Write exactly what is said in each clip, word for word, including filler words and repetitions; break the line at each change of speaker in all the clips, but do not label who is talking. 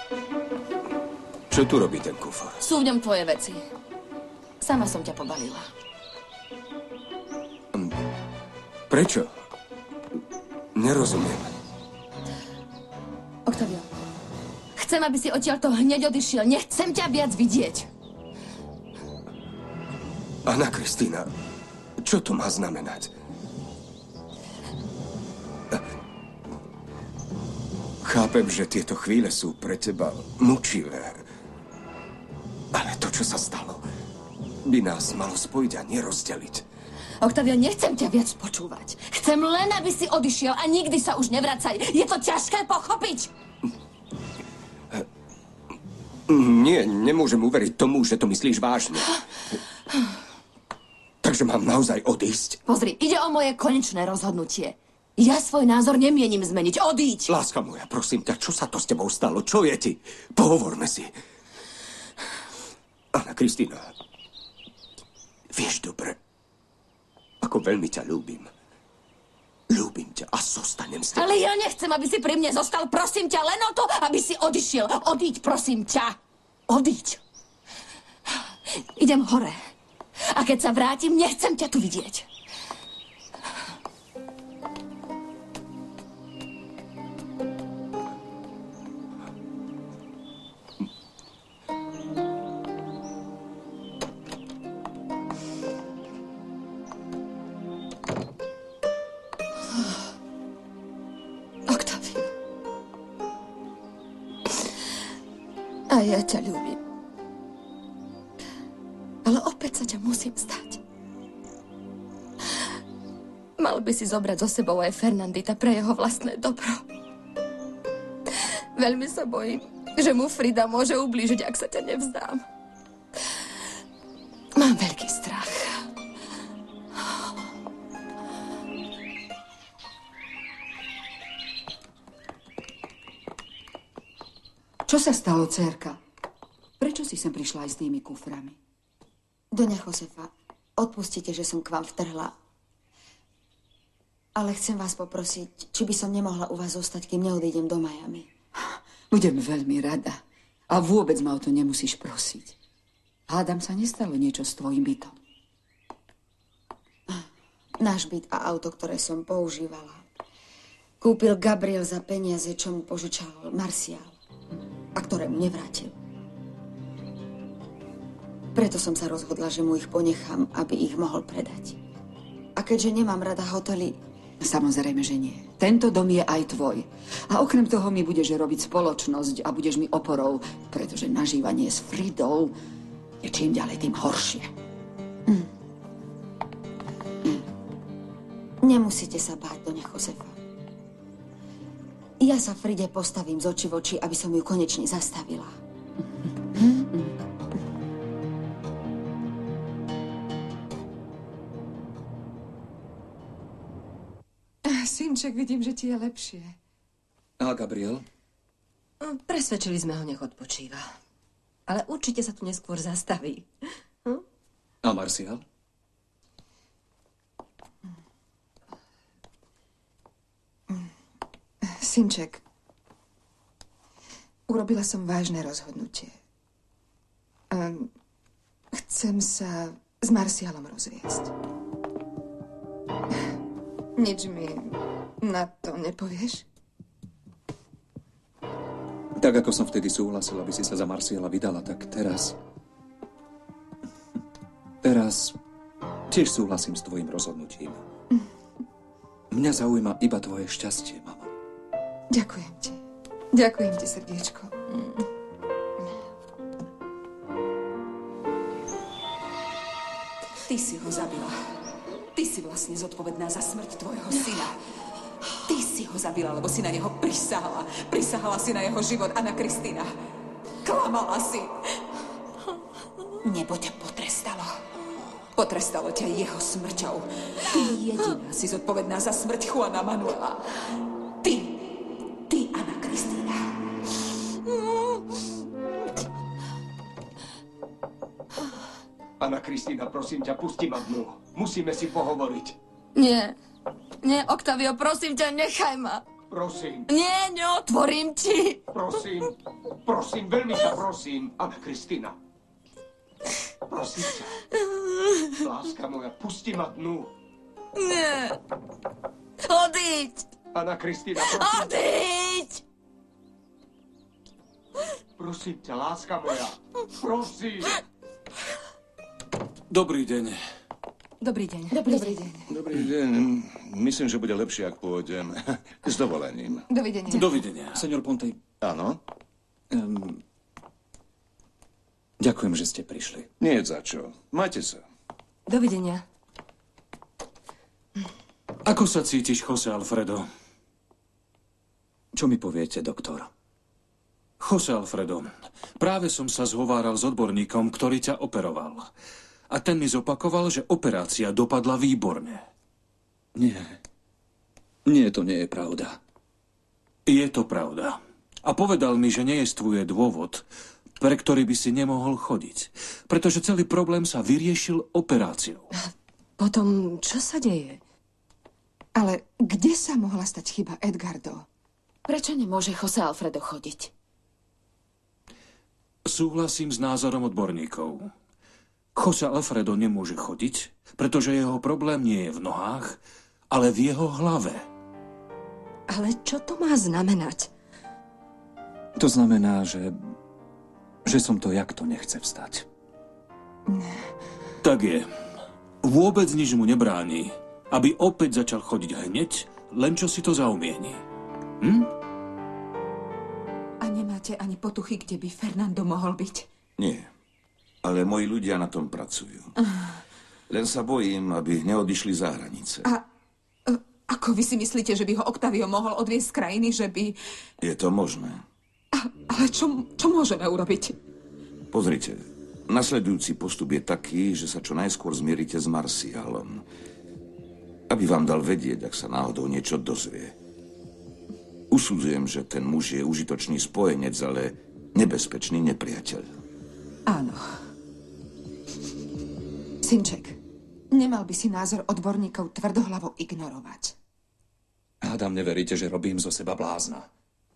Čo tu robí ten kufor?
Sú v ňom tvoje veci. Sama som ťa pobalila.
Prečo? Nerozumiem.
Octavio, chcem, aby si odtiaľto hneď odišiel. Nechcem ťa viac vidieť.
Anna Kristína, čo to má znamenať? Chápem, že tieto chvíle sú pre teba mučivé. Ale to, čo sa stalo, by nás malo spojiť a nerozdeliť.
Octavio, nechcem ťa viac počúvať. Chcem len, aby si odišiel a nikdy sa už nevracaj. Je to ťažké pochopiť.
Nie, nemôžem uveriť tomu, že to myslíš vážne. Takže mám naozaj odísť?
Pozri, ide o moje konečné rozhodnutie. Ja svoj názor nemienim zmeniť. Odíď!
Láska moja, prosím ťa, čo sa to s tebou stalo? Čo je ti? Pohovorme si. Anna Kristína, vieš dobre, ako veľmi ťa ľúbim. Ľúbim ťa a zostanem s tebou.
Ale ja nechcem, aby si pri mne zostal. Prosím ťa len o to, aby si odišiel. Odíď, prosím ťa. Odíď. Idem hore. A keď sa vrátim, nechcem ťa tu vidieť. A ja ťa ľúbim. Ale opäť sa ťa musím stať. Mal by si zobrať so sebou aj Fernandita pre jeho vlastné dobro. Veľmi sa bojím, že mu Frida môže ublížiť, ak sa ťa nevzdám. Mám veľký strach.
Čo sa stalo, dcérka? Prečo si sem prišla aj s tými kuframi?
Doňa Josefa, odpustite, že som k vám vtrhla. Ale chcem vás poprosiť, či by som nemohla u vás zostať, kým neodídem do Miami.
Budem veľmi rada. A vôbec ma o to nemusíš prosiť. Hádam sa nestalo niečo s tvojim bytom.
Náš byt a auto, ktoré som používala, kúpil Gabriel za peniaze, čo mu požičal Marcial. A ktoré mu nevrátil. Preto som sa rozhodla, že mu ich ponechám, aby ich mohol predať. A keďže nemám rada hotely...
Samozrejme, že nie. Tento dom je aj tvoj. A okrem toho mi budeš robiť spoločnosť a budeš mi oporou, pretože nažívanie s Fridou je čím ďalej, tým horšie.
Mm. Mm. Nemusíte sa báť, doňa Josefa. Ja sa Fride postavím z oči v oči, aby som ju konečne zastavila.
Synček, vidím, že ti je lepšie.
A Gabriel?
Presvedčili sme ho, nech odpočíva. Ale určite sa tu neskôr zastaví. Hm?
A Marcial?
Synček, urobila som vážne rozhodnutie. Um, chcem sa s Marcialom rozviesť. Nič mi na to nepovieš?
Tak, ako som vtedy súhlasil, aby si sa za Marciala vydala, tak teraz... Teraz tiež súhlasím s tvojim rozhodnutím. Mňa zaujíma iba tvoje šťastie, mama.
Ďakujem ti. Ďakujem ti, srdiečko.
Ty si ho zabila. Ty si vlastne zodpovedná za smrť tvojho syna. Ty si ho zabila, lebo si na neho prisahala. Prisahala si na jeho život, Anna Kristína. Klamala si. Nebo ťa potrestalo. Potrestalo ťa jeho smrťou. Ty jediná si zodpovedná za smrť Juana Manuela. Ty. Ty, Anna Kristína.
Anna Kristína, prosím ťa, pusti ma dnu. Musíme si pohovoriť.
Nie. Nie, Octavio, prosím ťa, nechaj ma.
Prosím,
Nie, neotvorím ti.
prosím, prosím, veľmi ťa prosím. A Kristína, prosím ťa. Láska moja, pusti ma dnu.
Nie. Odíď.
Anna Kristína, prosím.
Odíď.
Prosím ťa, láska moja. Prosím.
Dobrý deň.
Dobrý deň.
Dobrý,
Dobrý
deň.
deň.
Dobrý deň. Myslím, že bude lepšie, ak pôjdem. S dovolením.
Dovidenia.
Dovidenia.
Senior Ponte,
Áno?
um, ďakujem, že ste prišli.
Nie za čo. Majte sa.
Dovidenia.
Ako sa cítiš, Jose Alfredo?
Čo mi poviete, doktor?
Jose Alfredo, práve som sa zhováral s odborníkom, ktorý ťa operoval. A ten mi zopakoval, že operácia dopadla výborne.
Nie. Nie, to nie je pravda.
Je to pravda. A povedal mi, že nejestvuje dôvod, pre ktorý by si nemohol chodiť. Pretože celý problém sa vyriešil operáciou.
Potom, čo sa deje?
Ale kde sa mohla stať chyba, Edgardo?
Prečo nemôže Jose Alfredo chodiť?
Súhlasím s názorom odborníkov. Jose Alfredo nemôže chodiť, pretože jeho problém nie je v nohách, ale v jeho hlave.
Ale čo to má znamenať?
To znamená, že, že som to, jak to nechce vstať.
Tak je. Vôbec nič mu nebráni, aby opäť začal chodiť hneď, len čo si to zaumieni. Hm?
A nemáte ani potuchy, kde by Fernando mohol byť?
Nie. Ale moji ľudia na tom pracujú. Len sa bojím, aby neodišli za hranice.
A e, ako vy si myslíte, že by ho Octavio mohol odviesť z krajiny, že by...
Je to možné.
A, ale čo, čo môžeme urobiť?
Pozrite, nasledujúci postup je taký, že sa čo najskôr zmierite s Marcialom. Aby vám dal vedieť, ak sa náhodou niečo dozvie. Usudzujem, že ten muž je užitočný spojenec, ale nebezpečný nepriateľ.
Áno. Synček, nemal by si názor odborníkov tvrdohlavo ignorovať.
Hádam, neveríte, že robím zo seba blázna.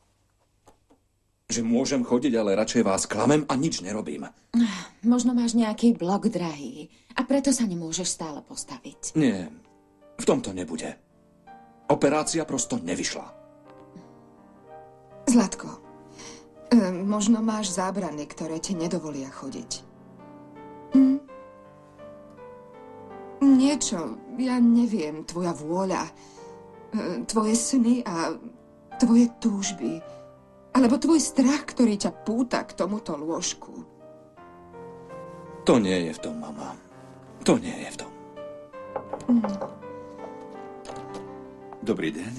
Že môžem chodiť, ale radšej vás klamem a nič nerobím.
Možno máš nejaký blok, drahý, a preto sa nemôžeš stále postaviť.
Nie, v tomto nebude. Operácia prosto nevyšla.
Zlatko, e, možno máš zábrany, ktoré ti nedovolia chodiť. Hm? Niečo, ja neviem, tvoja vôľa, e, tvoje sny a tvoje túžby, alebo tvoj strach, ktorý ťa púta k tomuto lôžku.
To nie je v tom, mama. To nie je v tom.
Hm.
Dobrý deň.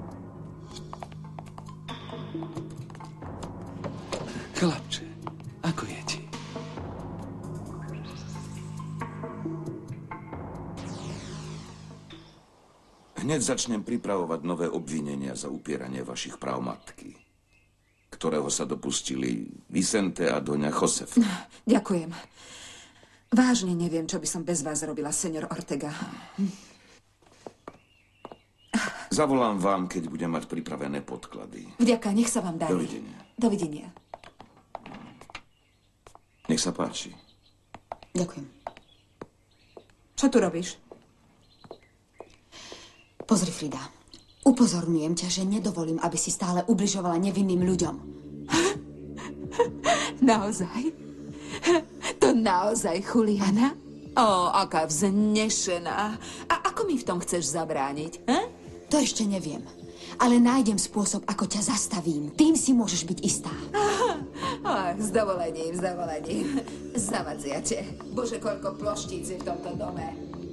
Chlapče, ako je ti?
Hneď začnem pripravovať nové obvinenia za upieranie vašich práv matky, ktorého sa dopustili Vicente a doňa Josefa.
Ďakujem. Vážne neviem, čo by som bez vás robila, senior Ortega.
Zavolám vám, keď budem mať pripravené podklady.
Vďaka, nech sa vám darí.
Dovidenia.
Dovidenia.
Nech sa páči.
Ďakujem.
Čo tu robíš?
Pozri, Frida. Upozorňujem ťa, že nedovolím, aby si stále ubližovala nevinným ľuďom.
Naozaj? To naozaj, Juliana? Ó, aká vznešená. A ako mi v tom chceš zabrániť? He?
To ešte neviem. Ale nájdem spôsob, ako ťa zastavím. Tým si môžeš byť istá.
Ach, s dovolením, s dovolením. Zavadziate. Bože, koľko ploštíc je v tomto dome.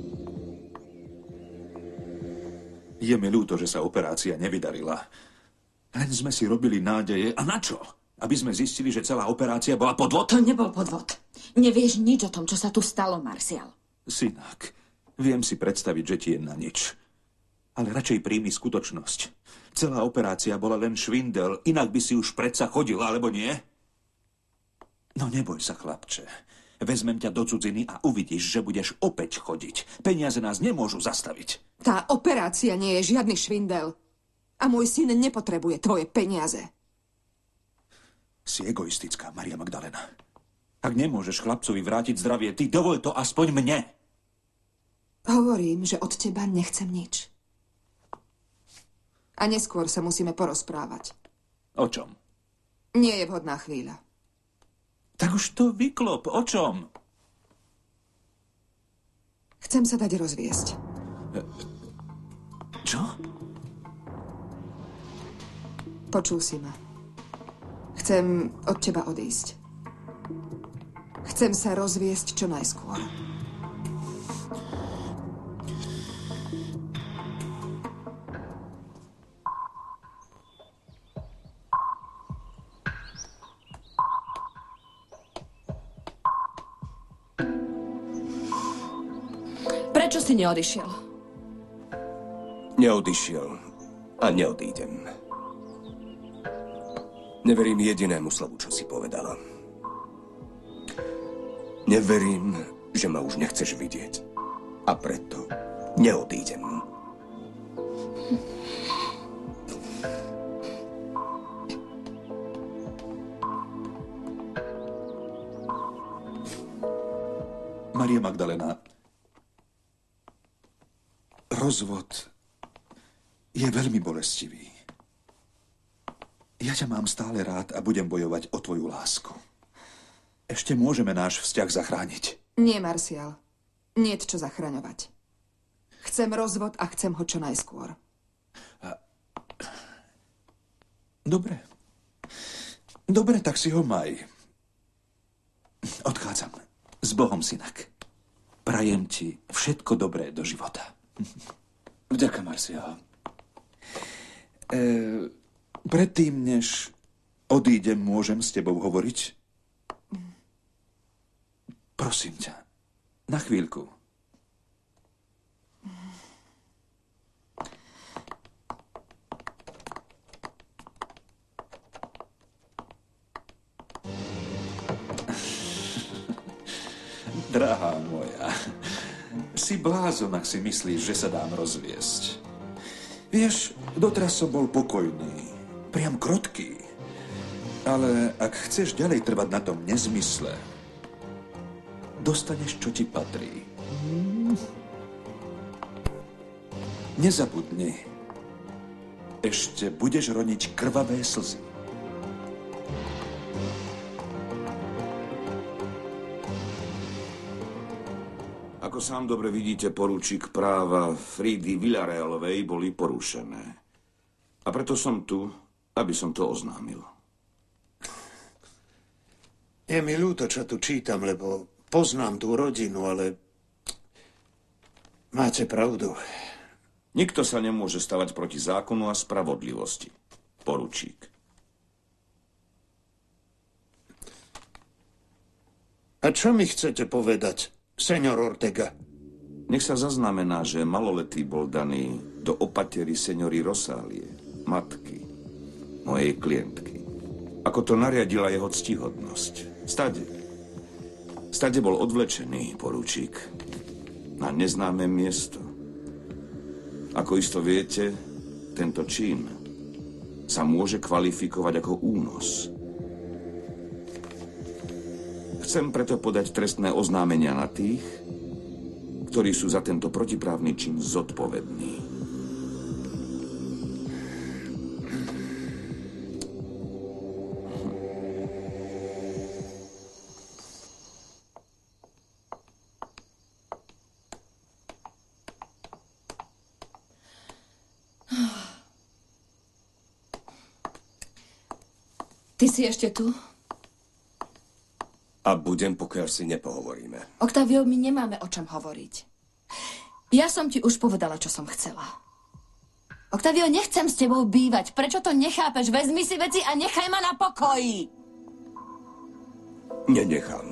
Je mi ľúto, že sa operácia nevydarila. Len sme si robili nádeje. A na čo? Aby sme zistili, že celá operácia bola podvod?
To nebol podvod. Nevieš nič o tom, čo sa tu stalo, Marcial.
Synak, viem si predstaviť, že ti je na nič. Ale radšej príjmi skutočnosť. Celá operácia bola len švindel, inak by si už predsa chodila, alebo nie? No neboj sa, chlapče. Vezmem ťa do cudziny a uvidíš, že budeš opäť chodiť. Peniaze nás nemôžu zastaviť.
Tá operácia nie je žiadny švindel. A môj syn nepotrebuje tvoje peniaze.
Si egoistická, Maria Magdalena. Ak nemôžeš chlapcovi vrátiť zdravie, ty dovol to aspoň mne.
Hovorím, že od teba nechcem nič. A neskôr sa musíme porozprávať.
O čom?
Nie je vhodná chvíľa.
Tak už to vyklop. O čom?
Chcem sa dať rozviesť.
Čo?
Počul si ma. Chcem od teba odísť. Chcem sa rozviesť čo najskôr.
Prečo si neodišiel?
Neodišiel a neodídem. Neverím jedinému slovu, čo si povedala. Neverím, že ma už nechceš vidieť. A preto neodídem.
Maria Magdalena, rozvod je veľmi bolestivý. Ja ťa mám stále rád a budem bojovať o tvoju lásku. Ešte môžeme náš vzťah zachrániť.
Nie, Marcial. Niet čo zachraňovať. Chcem rozvod a chcem ho čo najskôr.
A... Dobre. Dobre, tak si ho maj. Odchádzam. S Bohom, synak. Prajem ti všetko dobré do života.
Vďaka, Marcial.
E, predtým, než odídem, môžem s tebou hovoriť? Prosím ťa, na chvíľku. Drahá moja, si blázon, ak si myslíš, že sa dám rozviesť. Vieš, doteraz som bol pokojný, priam krotký. Ale ak chceš ďalej trvať na tom nezmysle, dostaneš, čo ti patrí. Nezabudni, ešte budeš roniť krvavé slzy.
Ako sám dobre vidíte, poručík, práva Friedy Villarealovej boli porušené. A preto som tu, aby som to oznámil.
Je mi ľúto, čo tu čítam, lebo poznám tú rodinu, ale máte pravdu.
Nikto sa nemôže stavať proti zákonu a spravodlivosti. Poručík.
A čo mi chcete povedať, señor Ortega?
Nech sa zaznamená, že maloletý bol daný do opatery seniory Rosálie, matky, mojej klientky. Ako to nariadila jeho ctihodnosť. Stade. Stade bol odvlečený, poručík, na neznáme miesto. Ako isto viete, tento čin sa môže kvalifikovať ako únos. Chcem preto podať trestné oznámenia na tých, ktorí sú za tento protiprávny čin zodpovední.
Ty si ešte tu?
A budem, pokiaľ si nepohovoríme.
Octavio, my nemáme o čom hovoriť. Ja som ti už povedala, čo som chcela. Octavio, nechcem s tebou bývať. Prečo to nechápeš? Vezmi si veci a nechaj ma na pokoji.
Nenechám.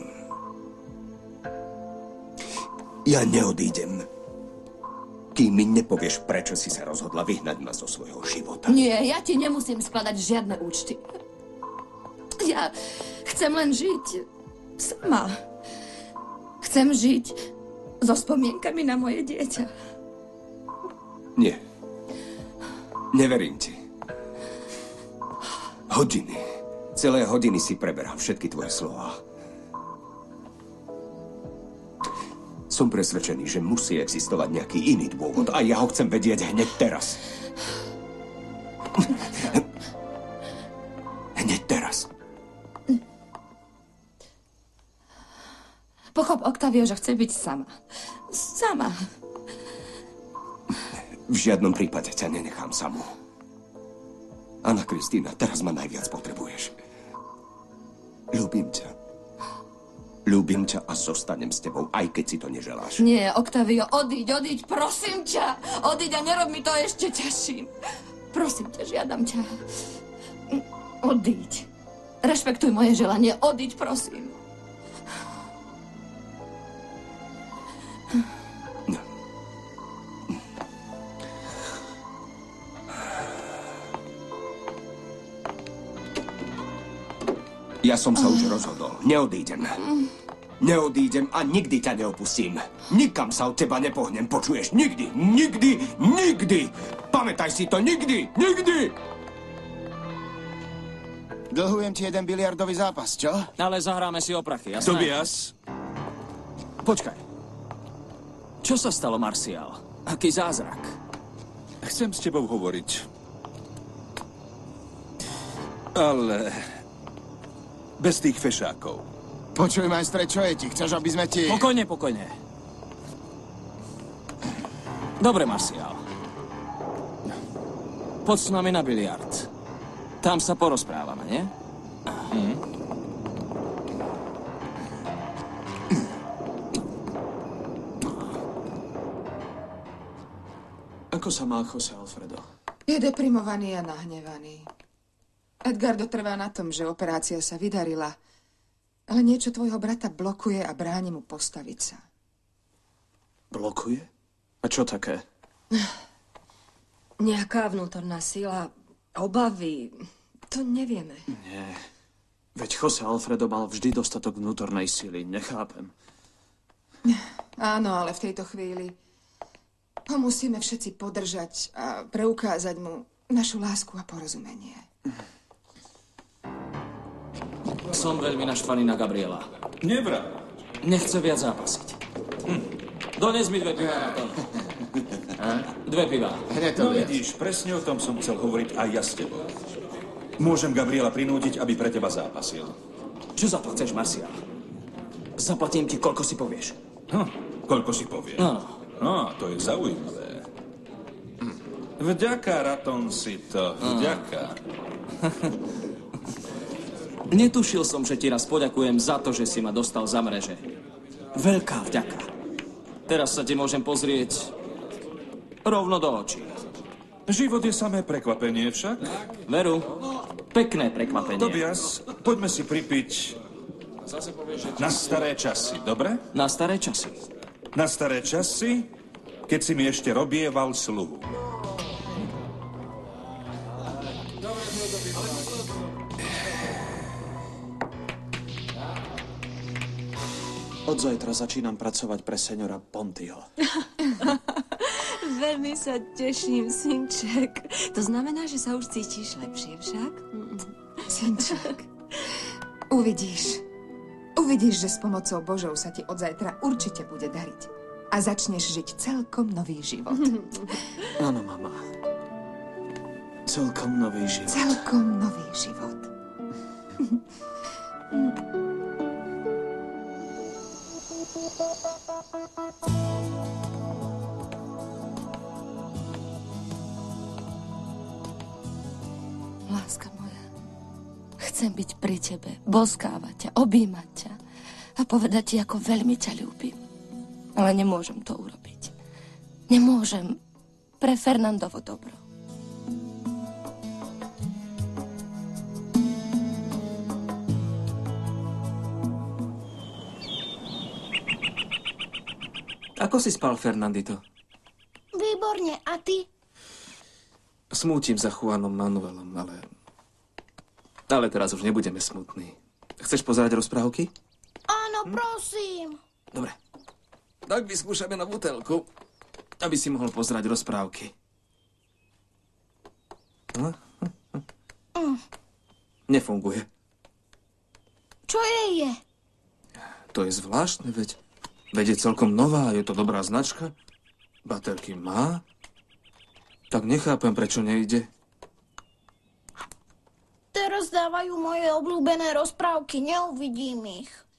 Ja neodídem, kým mi nepovieš, prečo si sa rozhodla vyhnať ma zo svojho života.
Nie, ja ti nemusím skladať žiadne účty. Ja chcem len žiť sama. Chcem žiť so spomienkami na moje dieťa.
Nie. Neverím ti. Hodiny. Celé hodiny si preberal všetky tvoje slova. Som presvedčený, že musí existovať nejaký iný dôvod a ja ho chcem vedieť hneď teraz. Hneď teraz.
Pochop, Octavio, že chce byť sama. Sama.
V žiadnom prípade ťa nenechám samú. Anna Kristína, teraz ma najviac potrebuješ. Ľúbim ťa. Ľúbim ťa a zostanem s tebou, aj keď si to neželáš.
Nie, Octavio, odíď, odíď, prosím ťa. Odíď a nerob mi to ešte ťažším. Prosím ťa, žiadam ťa. Odíď. Rešpektuj moje želanie. Odíď, prosím.
Ja som sa už rozhodol. Neodídem. Neodídem a nikdy ťa neopustím. Nikam sa od teba nepohnem, počuješ? Nikdy, nikdy, nikdy! Pamätaj si to, nikdy, nikdy!
Dlhujem ti jeden biliardový zápas, čo?
Ale zahráme si o prachy, jasné?
Tobias?
Počkaj. Čo sa stalo, Marcial? Aký zázrak?
Chcem s tebou hovoriť. Ale... bez tých fešákov.
Počuj, majstre, čo je ti? Chceš, aby sme ti...
Pokojne, pokojne. Dobre, Marcial. Poď s nami na biliard. Tam sa porozprávame, nie?
Mm.
Ako sa má Jose Alfredo?
Je deprimovaný a nahnevaný. Edgardo trvá na tom, že operácia sa vydarila, ale niečo tvojho brata blokuje a bráni mu postaviť sa.
Blokuje? A čo také?
Nejaká vnútorná sila, obavy, to nevieme.
Nie. Veď Jose Alfredo mal vždy dostatok vnútornej sily, nechápem.
Áno, ale v tejto chvíli ho musíme všetci podržať a preukázať mu našu lásku a porozumenie.
Som veľmi naštvaný na Gabriela.
Nevra.
Nechce viac zápasiť. Hm. Dones mi dve piva na to. Dve piva.
No vidíš, presne o tom som chcel hovoriť aj ja s tebou. Môžem Gabriela prinútiť, aby pre teba zápasil.
Čo za to chceš, Marcial? Zaplatím ti, koľko si povieš.
Hm, koľko si povie?
Áno.
No, to je zaujímavé. Vďaka, Raton, si to. Vďaka.
Netušil som, že ti raz poďakujem za to, že si ma dostal za mreže. Veľká vďaka. Teraz sa ti môžem pozrieť rovno do očí.
Život je samé prekvapenie však.
Veru, pekné prekvapenie.
Tobias, poďme si pripiť na staré časy, dobre?
Na staré časy.
Na staré časy, keď si mi ešte robieval sluhu.
Od zajtra začínam pracovať pre seniora Pontyho.
Veľmi sa teším, synček. To znamená, že sa už cítiš lepšie však?
Synček, uvidíš. Uvidíš, že s pomocou Božou sa ti od zajtra určite bude dariť. A začneš žiť celkom nový život.
Áno, mama. Celkom nový život.
Celkom nový život.
Láska moja, chcem byť pri tebe, boskávať ťa, objímať ťa a povedať ti, ako veľmi ťa ľúbim. Ale nemôžem to urobiť. Nemôžem pre Fernandovo dobro.
Ako si spal, Fernandito?
Výborne, a ty?
Smútim za Juanom Manuelom, ale... Ale teraz už nebudeme smutní. Chceš pozerať rozprávky?
Áno, prosím.
Dobre. Tak vyskúšame na butelku, aby si mohol pozerať rozprávky.
Mm.
Nefunguje.
Čo jej je?
To je zvláštne, veď. Veď je celkom nová, je to dobrá značka. Baterky má. Tak nechápem, prečo nejde.
Teraz dávajú moje obľúbené rozprávky, neuvidím ich.